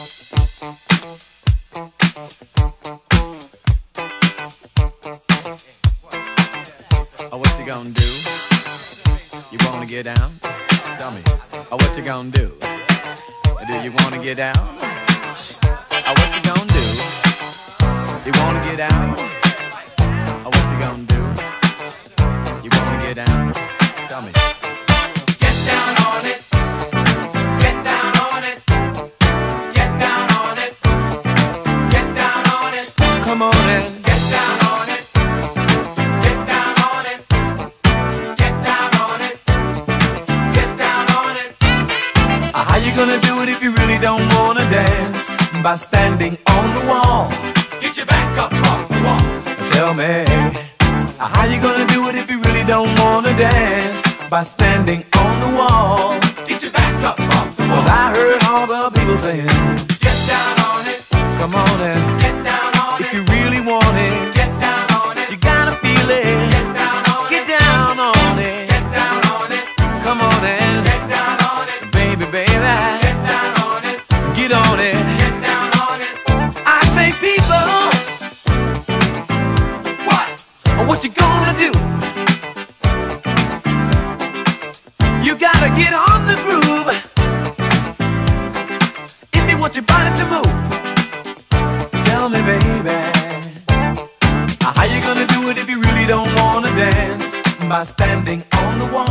Oh, what you gonna do? You wanna get down? Tell me. Oh, what you gonna do? Do you wanna get down? Oh, what you gonna do? You wanna get out? Oh, what you gonna do? You wanna get down? Tell me. Get down on it. Get down on it. Get down on it. Get down on it. Come on in. Get down on it. Get down on it. Get down on it. Get down on it. How you gonna do it if you really don't wanna dance? By standing on the wall. Get your back up off the wall. Tell me, how you gonna do it if you really don't wanna dance? By standing on the wall. Get your back up off the wall. 'Cause I heard all the people saying, Get down on it. come on in. Get down on If it. you really want it, Get down on it. you gotta feel it. Get down on it. Get down on it. Get down on it. Come on in. Get down on it. Baby, baby, Get down on it. get on it. Get down on it. I say people, what you gonna do? You gotta get on the groove if you want your body to move. Tell me, baby, how you gonna do it if you really don't wanna dance? By standing on the wall.